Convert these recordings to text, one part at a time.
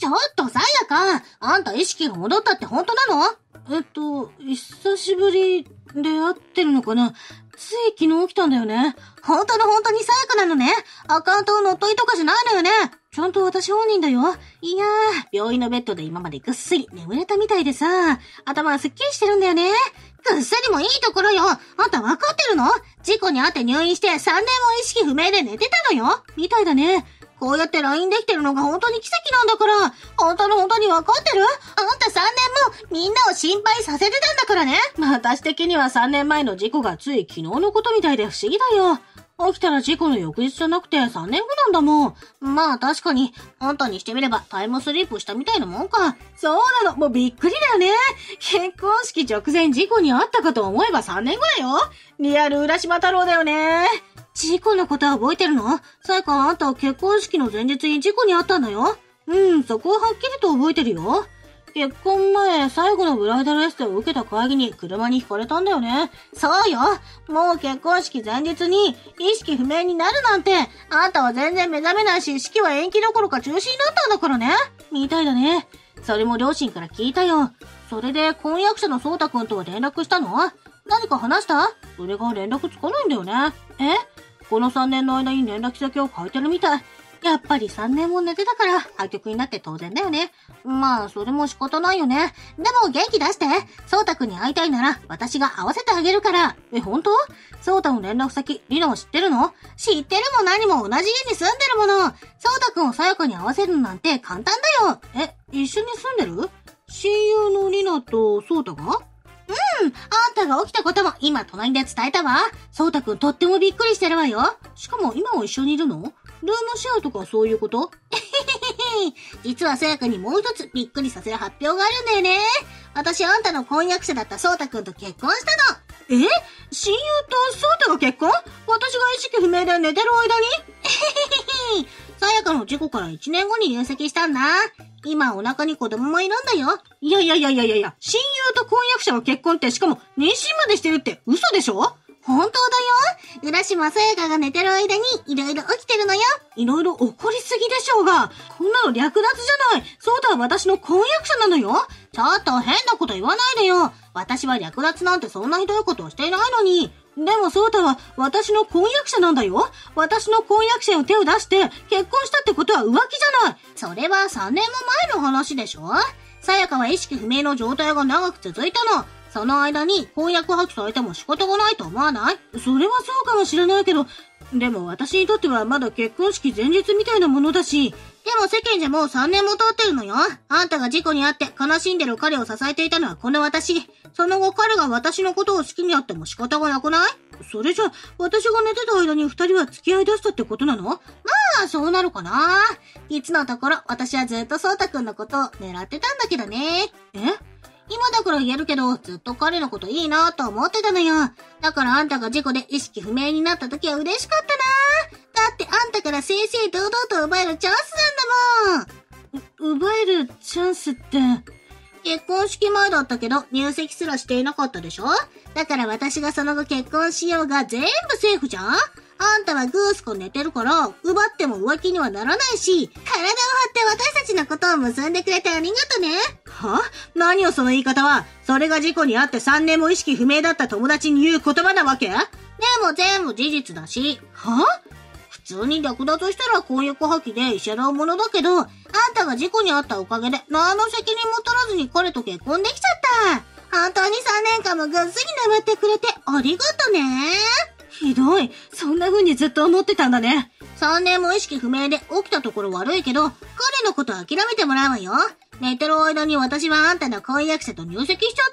ょっとさやか、あんた意識が戻ったって本当なの？ 久しぶりで会ってるのかな？つい昨日来たんだよね。 本当にさやかなのね。アカウント乗っ取りとかじゃないのよね。 ちゃんと私本人だよ。 いやー、病院のベッドで今までぐっすり眠れたみたいでさ、頭がすっきりしてるんだよね。ぐっすりもいいところよ。あんたわかってるの？事故に遭って入院して3年も意識不明で寝てたのよ。 みたいだね。 こうやって LINE できてるのが本当に奇跡なんだから。本当にわかってる？あんた3年もみんなを心配させてたんだからね。 私的には3年前の事故がつい昨日のことみたいで不思議だよ。起きたら事故の翌日じゃなくて3年後なんだもん。 まあ確かに、あんたにしてみればタイムスリープしたみたいなもんか。 そうなの、もうびっくりだよね。結婚式直前事故に遭ったかと思えば3年後だよ。リアル浦島太郎だよね。 事故のことは覚えてるの？さやか、あんた結婚式の前日に事故に遭ったんだよ。 そこははっきりと覚えてるよ。結婚前、最後のブライダルエステを受けた会議に車にひかれたんだよね。 そうよ。もう結婚式前日に意識不明になるなんて、あんたは全然目覚めないし、式は延期どころか中止になったんだからね。 みたいだね。それも両親から聞いたよ。 それで婚約者のそうたくんとは連絡したの？何か話した？ それが連絡つかないんだよね。この3年の間に連絡先を変えてるみたい。 やっぱり3年も寝てたから破局になって当然だよね。まあ、それも仕方ないよね。でも元気出して。そうたくんに会いたいなら私が会わせてあげるから。 本当？そうたの連絡先、リナは知ってるの？ 知ってるも何も同じ家に住んでるもの。そうたくんをさやかに会わせるなんて簡単だよ。 一緒に住んでる？親友のリナとそうたが？ あんたが起きたことも今隣で伝えたわ。そうたくんとってもびっくりしてるわよ。 しかも今は一緒にいるの？ルームシェアとかそういうこと？ 実はさやかにもう一つびっくりさせる発表があるんだよね。私あんたの婚約者だったそうたくんと結婚したの。 親友とそうたが結婚？私が意識不明で寝てる間に？ さやかの事故から1年後に入籍したんだ。今お腹に子供もいるんだよ。 いや、親友と婚約者が結婚ってしかも妊娠までしてるって嘘でしょ？ 本当だよ。浦島さやかが寝てる間にいろいろ起きてるのよ。 いろいろ起こりすぎでしょうが。こんなの略奪じゃない。そうたは私の婚約者なのよ。 ちょっと変なこと言わないでよ。私は略奪なんてそんなひどいことをしていないのに。 でもそうたは私の婚約者なんだよ。私の婚約者に手を出して結婚したってことは浮気じゃない。 それは3年も前の話でしょ？さやかは意識不明の状態が長く続いたの。その間に婚約破棄されても仕方がないと思わない？ それはそうかもしれないけど、でも私にとってはまだ結婚式前日みたいなものだし。 でも世間じゃもう3年も経ってるのよ。あんたが事故に遭って悲しんでる彼を支えていたのはこの私。その後彼が私のことを好きになっても仕方がなくない？ それじゃ私が寝てた間に2人は付き合い出したってことなの？まあそうなるかな。いつのところ私はずっとそうたくんのことを狙ってたんだけどね。今だから言えるけど、ずっと彼のこといいなと思ってたのよ。だからあんたが事故で意識不明になった時は嬉しかったな。だってあんたから正々堂々と奪えるチャンスなんだもん。 奪えるチャンスって？ 結婚式前だったけど入籍すらしていなかったでしょ？だから私がその後結婚しようが全部セーフじゃん？あんたはグースコ寝てるから、奪っても浮気にはならないし、体を張って私たちのことを結んでくれてありがとね。 は？何よその言い方は。それが事故に遭って3年も意識不明だった友達に言う言葉なわけ？でも全部事実だし。 は？ 普通に略奪したら婚約破棄で慰謝料ものだけど、あんたが事故に遭ったおかげで何の責任も取らずに彼と結婚できちゃった。本当に3年間もぐっすり眠ってくれてありがとね。 ひどい。そんな風にずっと思ってたんだね。 3年も意識不明で起きたところ悪いけど、彼のこと諦めてもらうわよ。寝てる間に私はあんたの婚約者と入籍しちゃ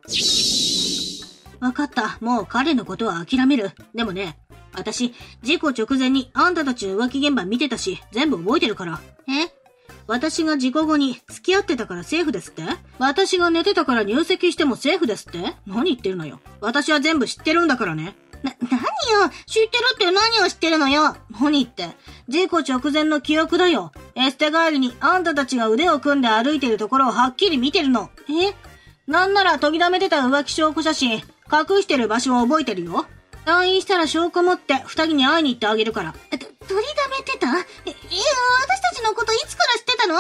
ったの。 わかった。もう彼のことは諦める。でもね、私、事故直前にあんたたちの浮気現場見てたし、全部覚えてるから。私が事故後に付き合ってたからセーフですって？私が寝てたから入籍してもセーフですって？何言ってるのよ。私は全部知ってるんだからね。 何よ？知ってるって何を知ってるのよ？ 何って、事故直前の記憶だよ。エステ帰りにあんたたちが腕を組んで歩いてるところをはっきり見てるの。なんなら研ぎ溜めてた浮気証拠写真、隠してる場所を覚えてるよ。退院したら証拠持って二人に会いに行ってあげるから。 取り溜めてた？私たちのこといつから知ってたの？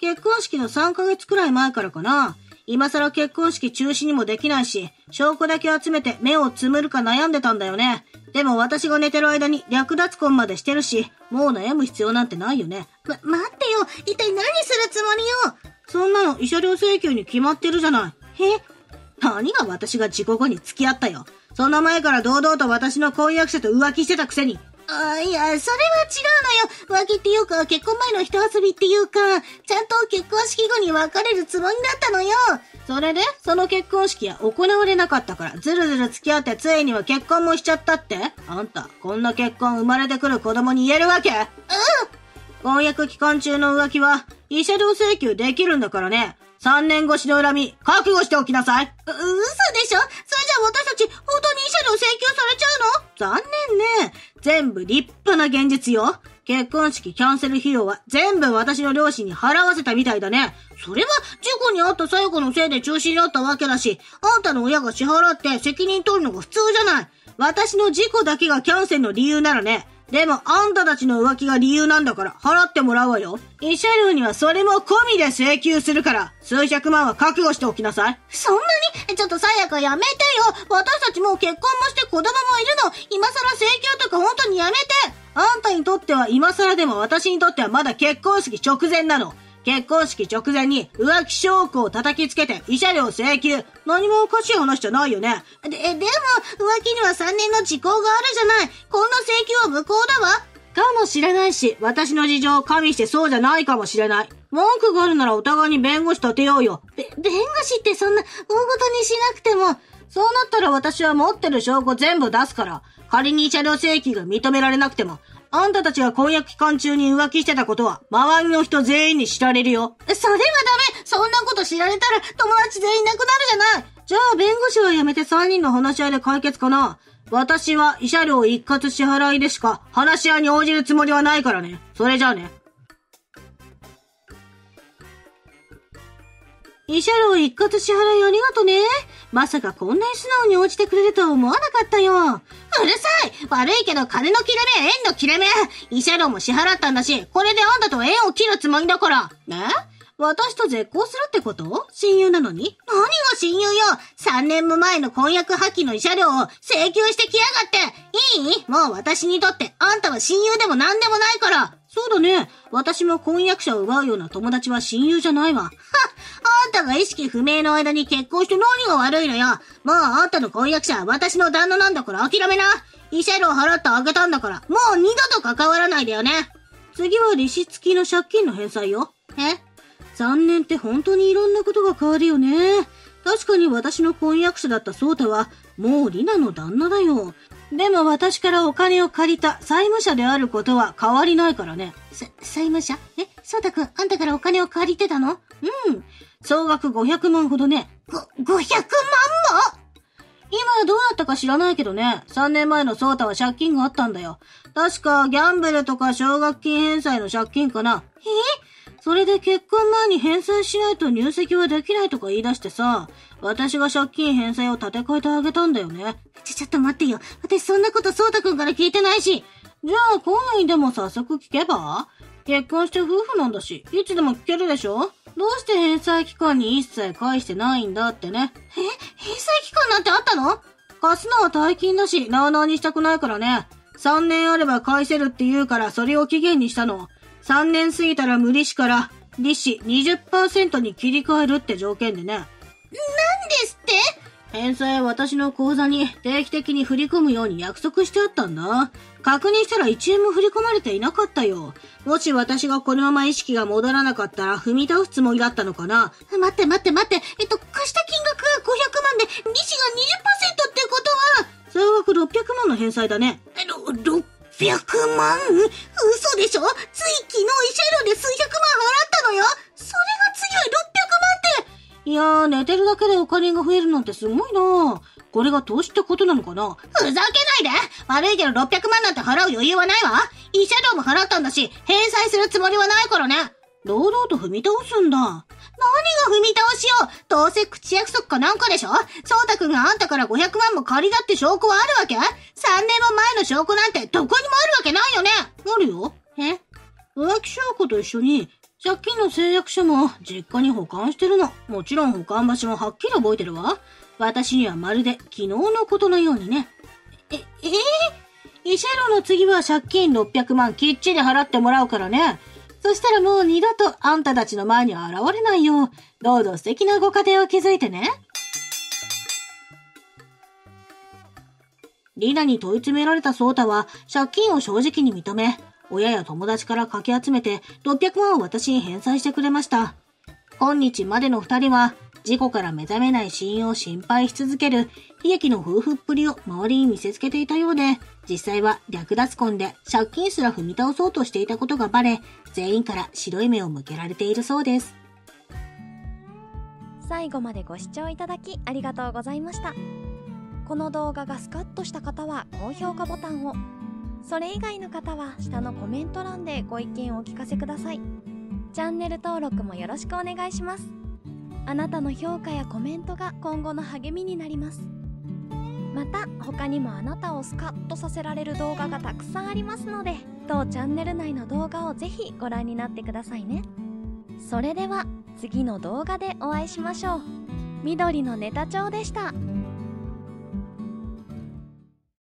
結婚式の3ヶ月くらい前からかな。今更結婚式中止にもできないし、証拠だけ集めて目をつむるか悩んでたんだよね。でも私が寝てる間に略奪婚までしてるし、もう悩む必要なんてないよね。 待ってよ。一体何するつもりよ。 そんなの慰謝料請求に決まってるじゃない。何が私が事故後に付き合ったよ。その前から堂々と私の婚約者と浮気してたくせに。 いや、それは違うのよ。浮気っていうか、結婚前の人遊びっていうか、ちゃんと結婚式後に別れるつもりだったのよ。 それで、その結婚式は行われなかったから、ずるずる付き合ってついには結婚もしちゃったって？あんた、こんな結婚生まれてくる子供に言えるわけ？婚約期間中の浮気は、慰謝料請求できるんだからね。3年越しの恨み、覚悟しておきなさい。 嘘でしょ？それじゃあ私たち、本当に慰謝料請求されちゃうの？ 残念ね。全部立派な現実よ。結婚式キャンセル費用は全部私の両親に払わせたみたいだね。 それは事故に遭ったさや子のせいで中止になったわけだし、あんたの親が支払って責任取るのが普通じゃない。 私の事故だけがキャンセルの理由ならね。でもあんたたちの浮気が理由なんだから払ってもらうわよ。慰謝料にはそれも込みで請求するから、数百万は覚悟しておきなさい。 そんなに？ちょっとさやかやめてよ。私たちもう結婚もして子供もいるの。今更請求とか本当にやめて。 あんたにとっては今更でも私にとってはまだ結婚式直前なの。結婚式直前に浮気証拠を叩きつけて慰謝料請求。何もおかしい話じゃないよね。 でも、浮気には3年の時効があるじゃない。こんな請求は無効だわ。 かもしれないし、私の事情を加味してそうじゃないかもしれない。文句があるならお互いに弁護士立てようよ。 弁護士ってそんな大ごとにしなくても。 そうなったら私は持ってる証拠全部出すから。仮に慰謝料請求が認められなくても、あんたたちが婚約期間中に浮気してたことは、周りの人全員に知られるよ。 それはダメ。そんなこと知られたら友達全員亡くなるじゃない。 じゃあ弁護士はやめて3人の話し合いで解決かな。私は慰謝料一括支払いでしか話し合いに応じるつもりはないからね。それじゃあね。慰謝料一括支払いありがとね。まさかこんなに素直に応じてくれるとは思わなかったよ。 うるさい。悪いけど金の切れ目、縁の切れ目。慰謝料も支払ったんだし、これであんたと縁を切るつもりだから。 私と絶交するってこと？親友なのに？ 何が親友よ。3年も前の婚約破棄の慰謝料を請求してきやがって。いい？もう私にとってあんたは親友でも何でもないから。 そうだね。私も婚約者を奪うような友達は親友じゃないわ。 あんたが意識不明の間に結婚して何が悪いのよ。もうあんたの婚約者は私の旦那なんだから諦めな。慰謝料払ってあげたんだから、もう二度と関わらないでよね。 次は利子付きの借金の返済よ。3年って本当にいろんなことが変わるよね。確かに私の婚約者だったソータは、もうリナの旦那だよ。でも私からお金を借りた債務者であることは変わりないからね。 債務者？ソータくん、あんたからお金を借りてたの？ 総額500万ほどね。 500万も？ 今どうなったか知らないけどね。3年前のソータは借金があったんだよ。確かギャンブルとか奨学金返済の借金かな。それで結婚前に返済しないと入籍はできないとか言い出してさ、私が借金返済を立て替えてあげたんだよね。 ちょっと待ってよ。私そんなことソータくんから聞いてないし。 じゃあ今夜にでも早速聞けば？結婚して夫婦なんだし、いつでも聞けるでしょ？どうして返済期間に一切返してないんだってね。 返済期間なんてあったの？ 貸すのは大金だし、なあなあにしたくないからね。3年あれば返せるって言うからそれを期限にしたの。3年過ぎたら無利子から利子 20% に切り替えるって条件でね。なんですって？ 返済は私の口座に定期的に振り込むように約束してあったんだ。確認したら1円も振り込まれていなかったよ。もし私がこのまま意識が戻らなかったら踏み倒すつもりだったのかな。 待って。貸した金額が500万で利子が 20% ってことは総額600万の返済だね。 600万？嘘でしょ？つい昨日慰謝料で数百万払ったのよ。それが次は600万って。 いやー、寝てるだけでお金が増えるなんてすごいな。これが投資ってことなのかな。 ふざけないで。悪いけど600万なんて払う余裕はないわ。慰謝料も払ったんだし、返済するつもりはないからね。 堂々と踏み倒すんだ。何が踏み倒しよ。どうせ口約束かなんかでしょ。ソータくんがあんたから500万も借りだって証拠はあるわけ？ 3 年も前の証拠なんてどこにもあるわけないよね。 あるよ。浮気証拠と一緒に借金の誓約書も実家に保管してるの。もちろん保管場所もはっきり覚えてるわ。私にはまるで昨日のことのようにね。慰謝料の次は借金600万きっちり払ってもらうからね。そしたらもう二度とあんたたちの前には現れないよ。どうぞ素敵なご家庭を築いてね。リナに問い詰められたソータは借金を正直に認め、親や友達からかき集めて600万を私に返済してくれました。今日までの二人は事故から目覚めない死因を心配し続ける悲劇の夫婦っぷりを周りに見せつけていたようで、実際は略奪婚で借金すら踏み倒そうとしていたことがバレ、全員から白い目を向けられているそうです。 最後までご視聴いただきありがとうございました。この動画がスカッとした方は高評価ボタンを、それ以外の方は下のコメント欄でご意見をお聞かせください。チャンネル登録もよろしくお願いします。あなたの評価やコメントが今後の励みになります。また他にもあなたをスカッとさせられる動画がたくさんありますので、当チャンネル内の動画をぜひご覧になってくださいね。それでは次の動画でお会いしましょう。緑のネタ帳でした。